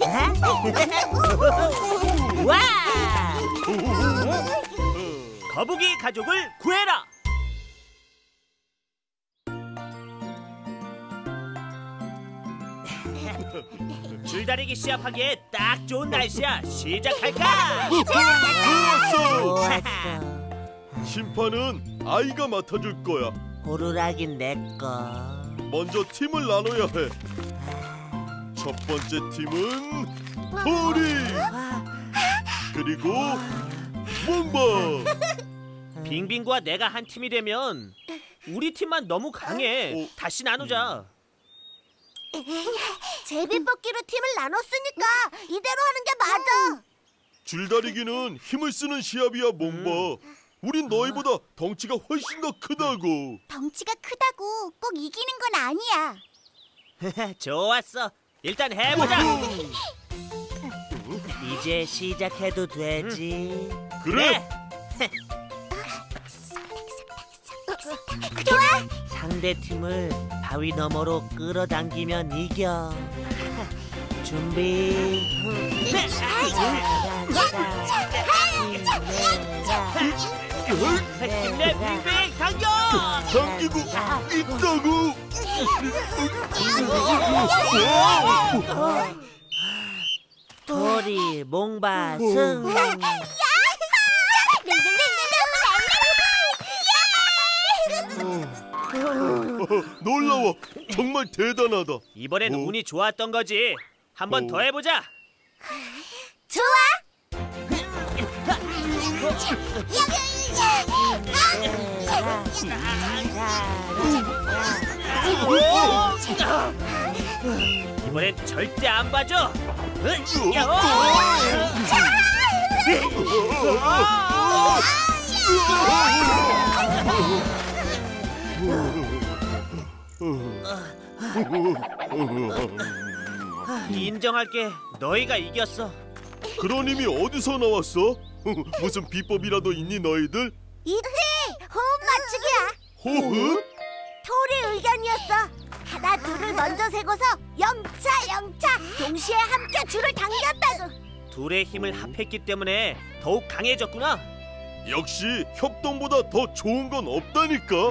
와! 거북이 가족을 구해라. 줄다리기 시합하기에 딱 좋은 날씨야. 시작할까? 좋았어. 심판은 아이가 맡아줄 거야. 호루라긴 내꺼. 먼저 팀을 나눠야 해. 첫 번째 팀은 토리, 그리고 몽바. 빙빙과 내가 한 팀이 되면 우리 팀만 너무 강해. 다시 나누자. 제비뽑기로 팀을 나눴으니까 이대로 하는 게 맞아. 줄다리기는 힘을 쓰는 시합이야, 몽바. 우린 너희보다 덩치가 훨씬 더 크다고. 덩치가 크다고 꼭 이기는 건 아니야. 좋았어. 일단 해보자. 이제 시작해도 되지. 그래. 좋아. 상대 팀을 바위 너머로 끌어당기면 이겨. 준비. 힘내 빙빙 당겨. 당기고 있다고. 토리 몽바 승. 놀라워. 정말 대단하다. 이번엔 운이 좋았던 거지. 한 번 더 해보자. 좋아. 이번엔 절대 안 봐줘. 인정할게. 너희가 이겼어. 그런 힘이 어디서 나왔어? 무슨 비법이라도 있니 너희들? 있지. 호흡 맞추기야. 호흡? 토리 의견이었어. 하나 둘을 먼저 세고서 영차 동시에 함께 줄을 당겼다고. 둘의 힘을 합했기 때문에 더욱 강해졌구나. 역시 협동보다 더 좋은 건 없다니까.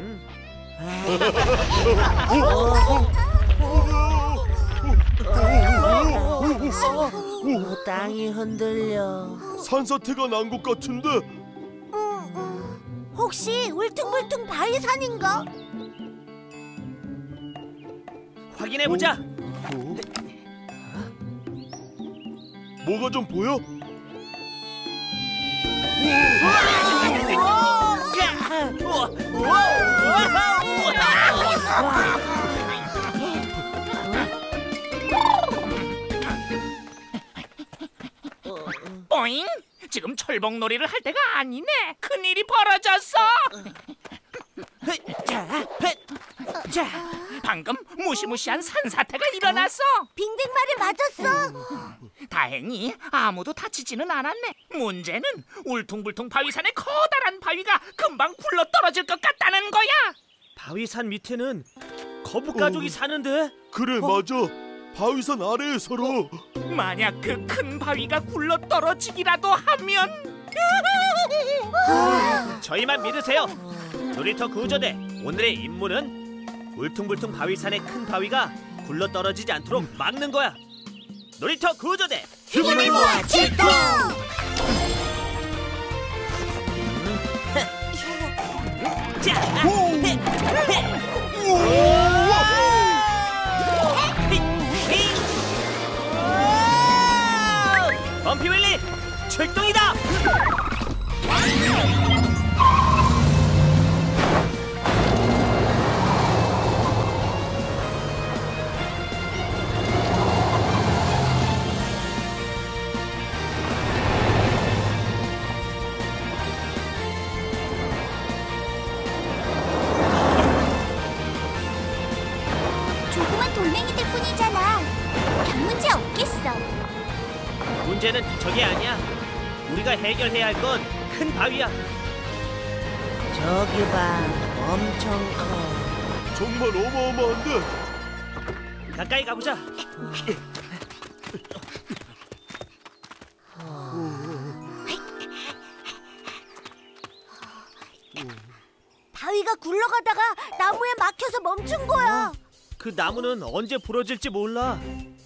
땅이 흔들려. 산사태가 난 것 같은데. 혹시 울퉁불퉁 바위산인가? 확인해보자. 뭐가 좀 보여? 뽀잉! 지금 철봉놀이를 할 때가 아니네. 큰일이 벌어졌어. 방금 무시무시한 산사태가 일어났어. 빙빙 말이 맞았어. 다행히 아무도 다치지는 않았네. 문제는 울퉁불퉁 바위산의 커다란 바위가 금방 굴러 떨어질 것 같다는 거야. 바위산 밑에는 거북 가족이 사는데? 그래, 맞아. 바위산 아래에서로. 만약 그 큰 바위가 굴러 떨어지기라도 하면 저희만 믿으세요. 놀이터 구조대 오늘의 임무는 울퉁불퉁 바위산의 큰 바위가 굴러 떨어지지 않도록 막는 거야. 놀이터 구조대 힘을 모아 출동! 범피윌리 출동이다. 조그만 돌멩이들 뿐이잖아. 별 문제 없겠어. 문제는 저게 아니야. 우리가 해결해야 할 건 큰 바위야. 저기 봐, 엄청 커. 정말 어마어마한데. 가까이 가보자. 바위가 굴러가다가 나무에 막혀서 멈춘 거야. 그 나무는 언제 부러질지 몰라.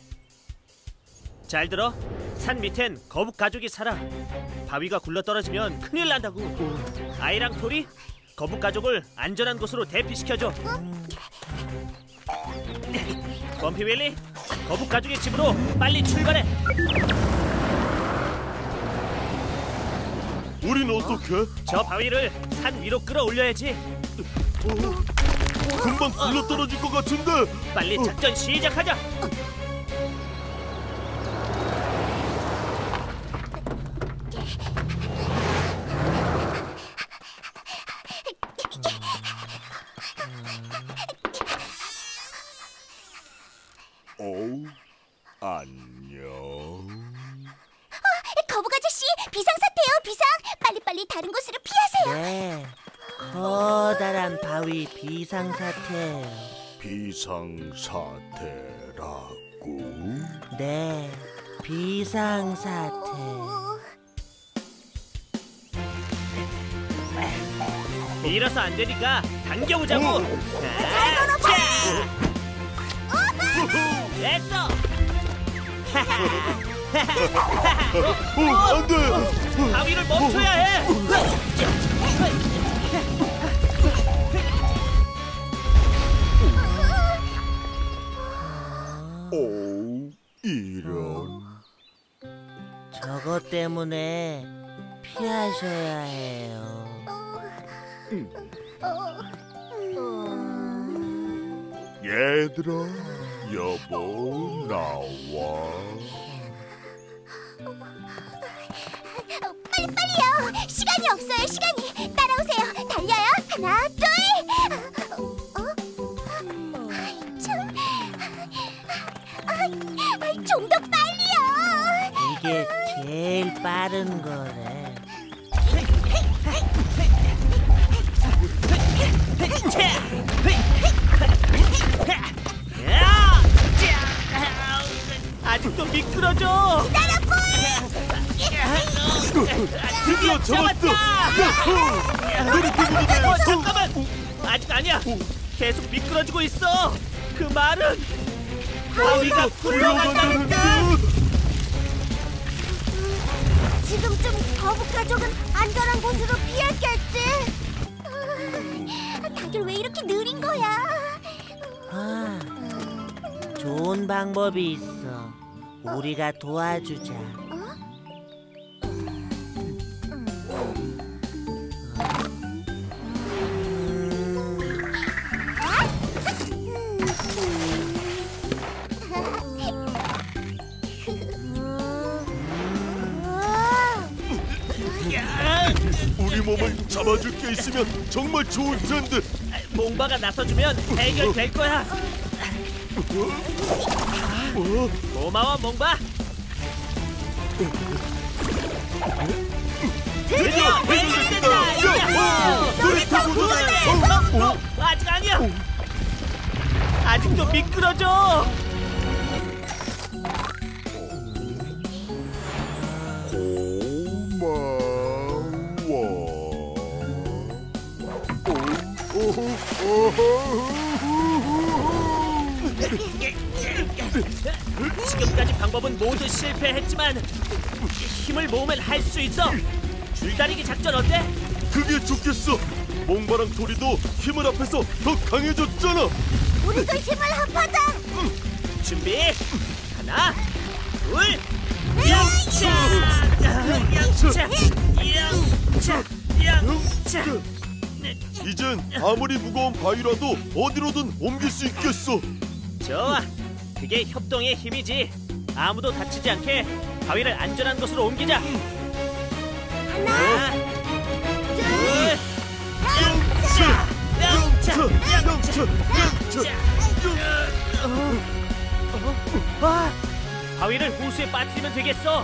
잘 들어. 산 밑엔 거북 가족이 살아. 바위가 굴러 떨어지면 큰일 난다고. 아이랑 토리, 거북 가족을 안전한 곳으로 대피시켜줘. 범피 윌리, 거북 가족의 집으로 빨리 출발해. 우린 어떡해? 저 바위를 산 위로 끌어올려야지. 금방 굴러 떨어질 것 같은데. 빨리 작전 시작하자. 안녕. 거북 아저씨, 비상사태요, 비상. 빨리빨리 다른 곳으로 피하세요. 네, 커다란 바위 비상사태예요. 비상사태라고? 네, 비상사태. 밀어서 안 되니까 당겨보자고. 됐어. 안 돼! 바위를 멈춰야 해. 이런. 저것 때문에 피하셔야 해요. 얘들아, 여보 나와. 빨리빨리요. 시간이 없어요, 시간이. 따라오세요. 달려요. 하나, 둘. 좀 더 빨리요. 이게 제일 빠른 거래. 아직도 미끄러져. 드디어 잡았다! 야호! 잠깐만. 아직 아니야. 계속 미끄러지고 있어. 그 말은 바위가 굴러간다는 뜻. 지금쯤 거북 가족은 안전한 곳으로 피했겠지. 다들 왜 이렇게 느린 거야? 아, 좋은 방법이 있어. 우리가 도와주자. 우리 몸을 잡아줄 게 있으면 정말 좋을 텐데. 몽바가 나서주면 해결될 거야. 고마워, 몽바. 드디어 해결됐다. 야호! 놀이터 구조대 성공! 아직 아니야. 아직도 미끄러져. 지금까지 방법은 모두 실패했지만 힘을 모으면 할 수 있어. 줄다리기 작전 어때? 그게 좋겠어. 몽바랑 토리도 힘을 합해서 더 강해졌잖아. 우리도 힘을 합하자. 준비. 하나, 둘, 영차, 영차, 영차, 영차. 이젠 아무리 무거운 바위라도 어디로든 옮길 수 있겠어. 좋아. 그게 협동의 힘이지. 아무도 다치지 않게 바위를 안전한 곳으로 옮기자. 하나, 둘, 영차, 영차, 영차, 영차. 바위를 호수에 빠뜨리면 되겠어.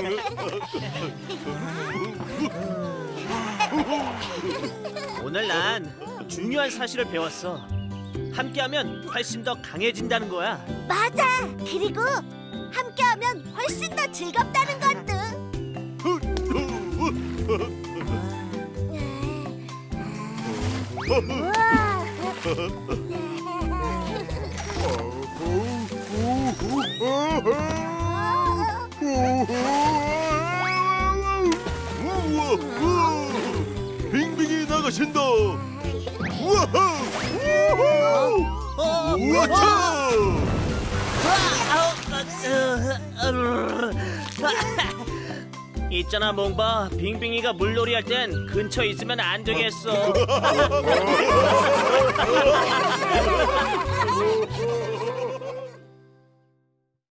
오늘 난 중요한 사실을 배웠어. 함께하면 훨씬 더 강해진다는 거야. 맞아. 그리고 함께하면 훨씬 더 즐겁다는 것도. 우와, 빙빙이 나가신다. 우와, 우와, 있잖아 몽바, 빙빙이가 물놀이 할 땐 근처에 있으면 안 되겠어.